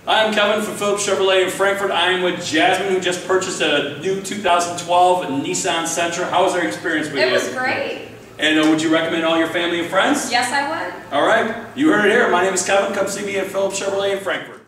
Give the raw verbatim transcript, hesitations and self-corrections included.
Hi, I'm Kevin from Phillips Chevrolet in Frankfurt. I am with Jasmine, who just purchased a new two thousand twelve Nissan Sentra. How was our experience with you? It was great. And uh, would you recommend all your family and friends? Yes, I would. All right, you heard it here. My name is Kevin. Come see me at Phillips Chevrolet in Frankfurt.